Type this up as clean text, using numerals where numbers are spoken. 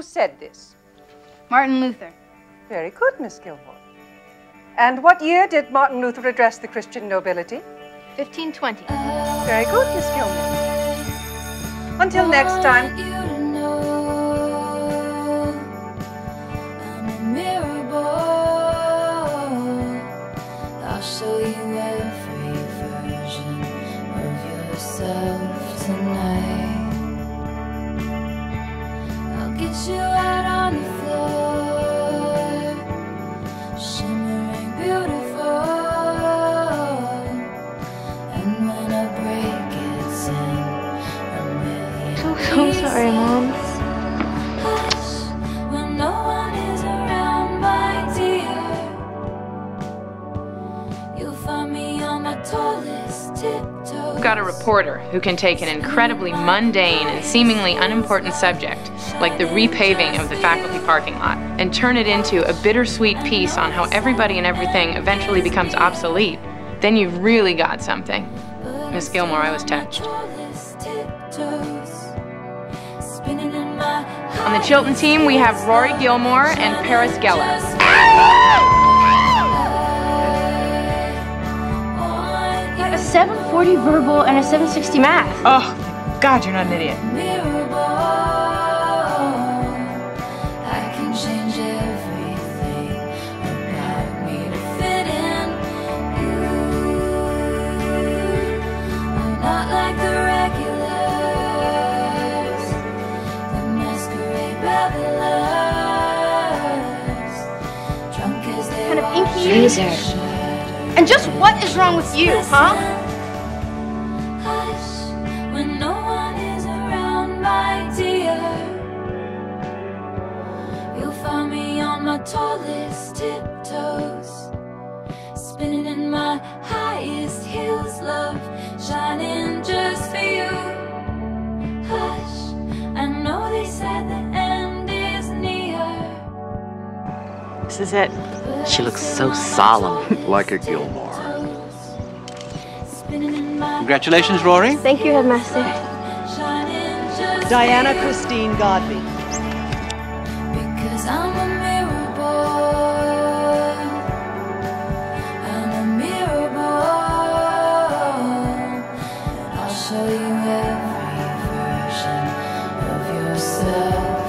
said this? Martin Luther. Very good, Miss Gilmore. And what year did Martin Luther address the Christian nobility? 1520. Very good, Miss Gilmore. Until next time. I'll show you every version of yourself tonight. I'll get you out on the floor, shimmering beautiful. And when a break gets in, a million So sorry, Mom. hush, when no one is around, my dear. You'll find me on my tallest tiptoes. We've got a reporter who can take an incredibly mundane and seemingly unimportant subject, like the repaving of the faculty parking lot, and turn it into a bittersweet piece on how everybody and everything eventually becomes obsolete. Then you've really got something. Miss Gilmore, I was touched. On the Chilton team, we have Rory Gilmore and Paris Geller. A 740 verbal and a 760 math. Oh, God, you're not an idiot. I can change everything about me to fit in. I'm not like the regulars, the masquerade revelers, drunk as they Kind of walk inky. through. And just what is wrong with you, huh? Hush, when no one is around, my dear. You'll find me on my tallest tiptoes, spinning in my highest heels, love, shining just for you. Hush, I know they said the end is near. This is it. She looks so solemn. Like a Gilmore. Congratulations, Rory. Thank you, Headmaster. Diana Christine Godby. Because I'm a mirrorball. I'm a mirrorball. And I'll show you every version of yourself